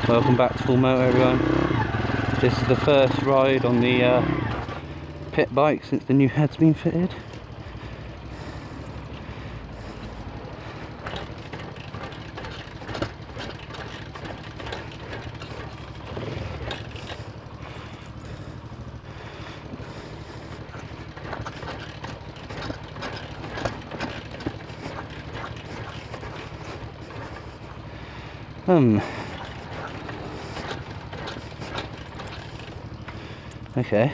Welcome back to Full Motor, everyone. This is the first ride on the pit bike since the new head's been fitted. Okay.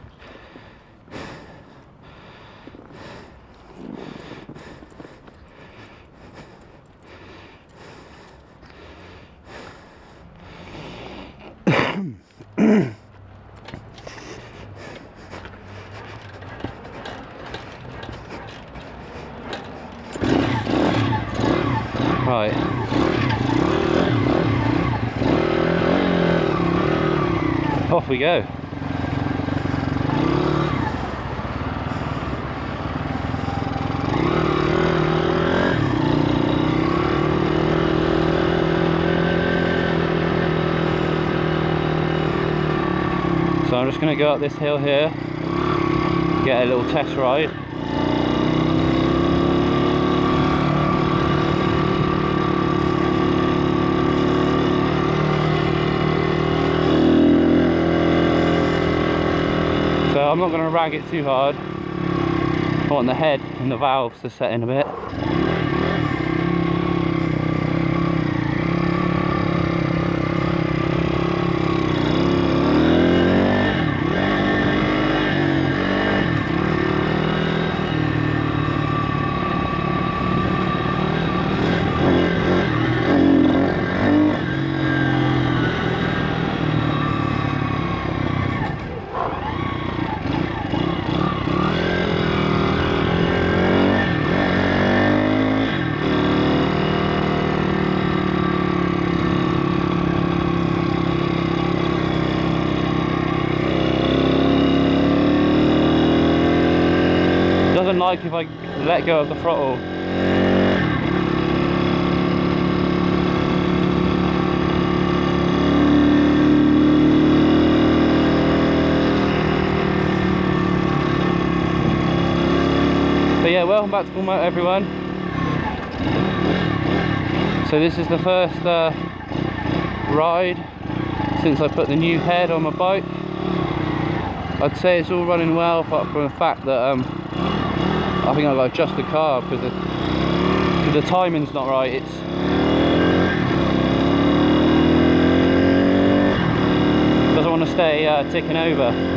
Right. Off we go. So I'm just going to go up this hill here, get a little test ride. So I'm not going to rag it too hard. I want the head and the valves to set in a bit. Like if I let go of the throttle. But yeah, welcome back to Full Motor, everyone. So this is the first ride since I put the new head on my bike. I'd say it's all running well, apart from the fact that I think I've got to adjust the car because the timing's not right. It doesn't want to stay ticking over.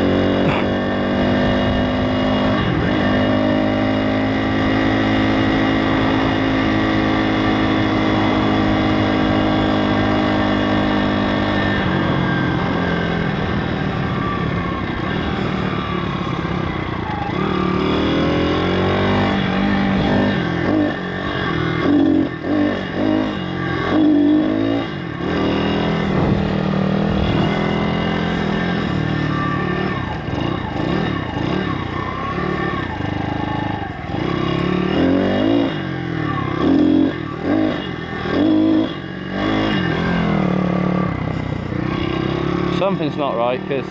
Something's not right because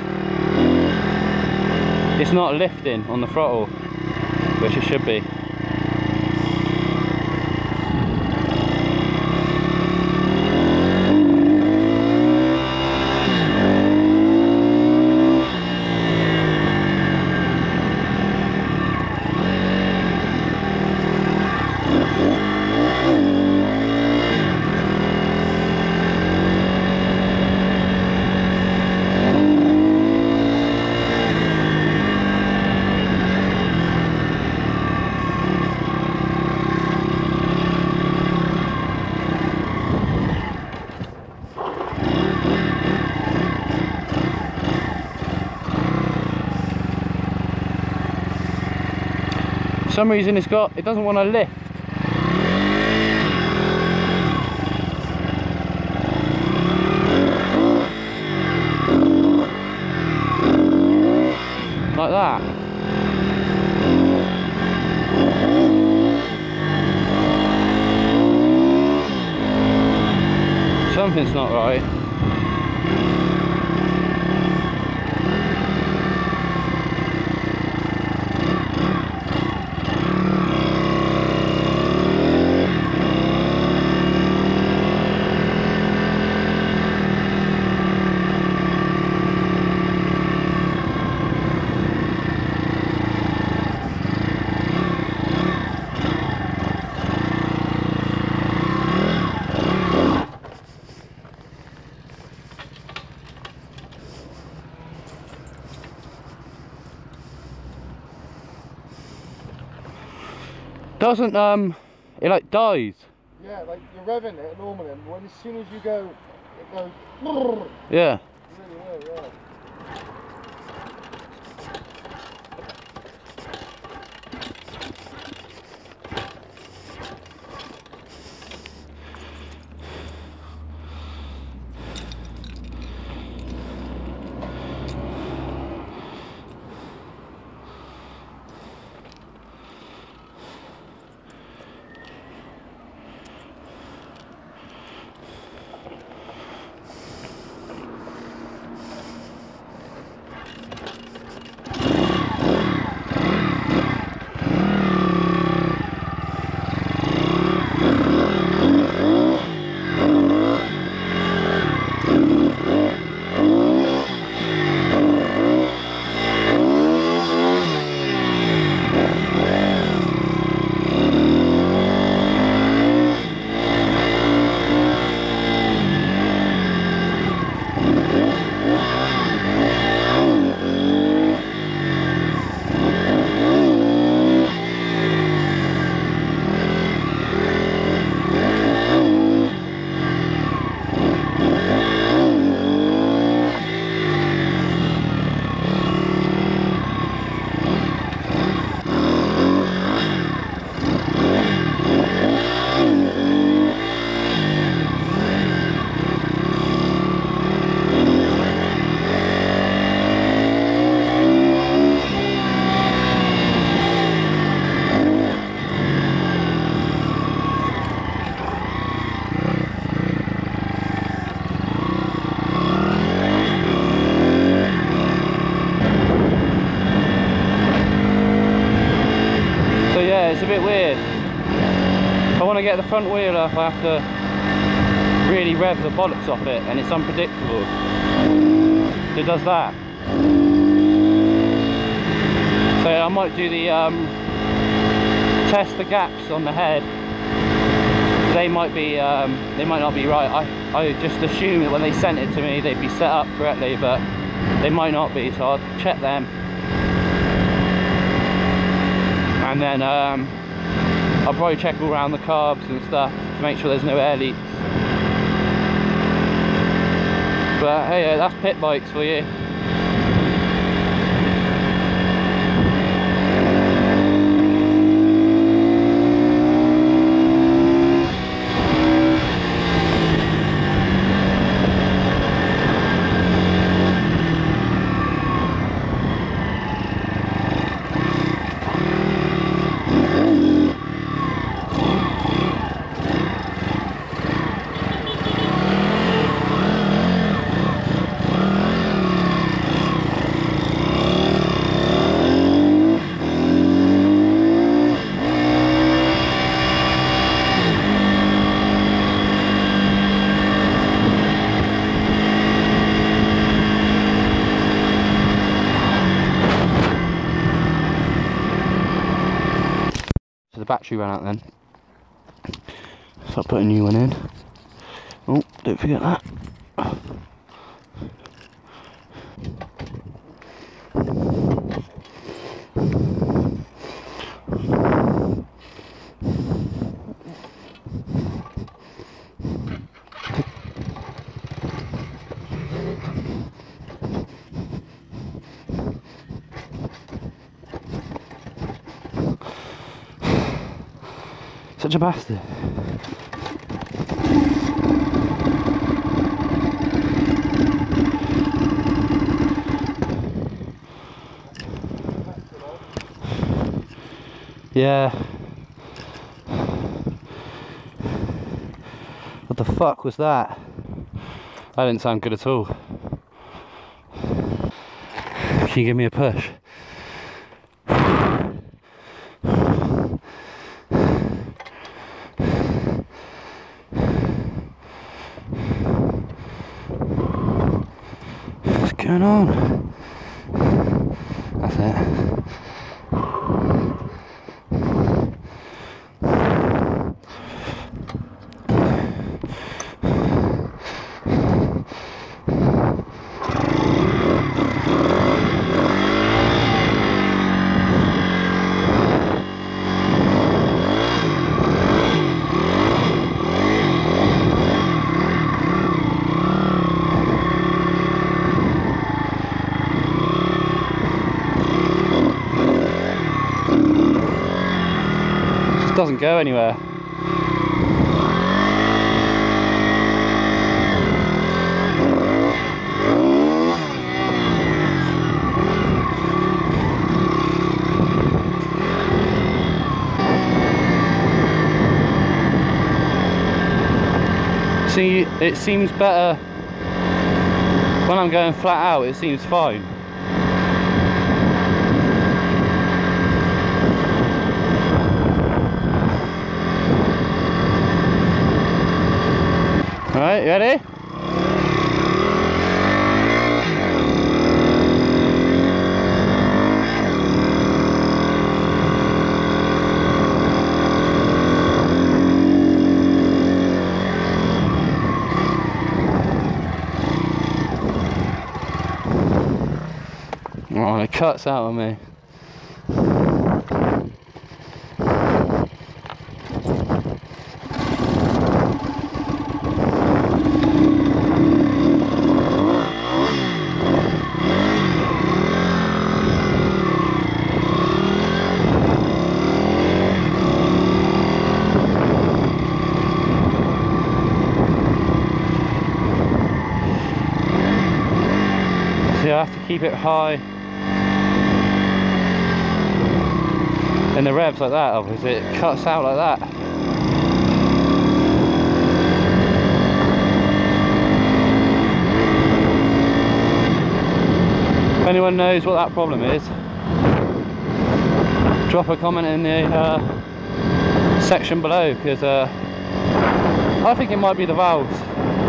it's not lifting on the throttle, which it should be. For some reason it doesn't want to lift. Like that. Something's not right. Doesn't it like dies? Yeah, like you're revving it normally, and when as soon as you go, it goes. Brrr. Yeah. Really will, yeah. It's a bit weird. If I want to get the front wheel up, I have to really rev the bollocks off it, and it's unpredictable. It does that. So I might do the test the gaps on the head. They might not be right. I just assume that when they sent it to me, they'd be set up correctly, but they might not be. So I'll check them. And then I'll probably check all around the carbs and stuff to make sure there's no air leaks. But hey, that's pit bikes for you. The battery ran out then, so I'll put a new one in. Oh, don't forget that. Such a bastard. Yeah. What the fuck was that? That didn't sound good at all. Can you give me a push? What's going on? That's it. Doesn't go anywhere. See, it seems better when I'm going flat out, it seems fine. Alright, you ready? Oh, it cuts out on me. I have to keep it high in the revs like that, obviously it cuts out like that. If anyone knows what that problem is, drop a comment in the section below, because I think it might be the valves.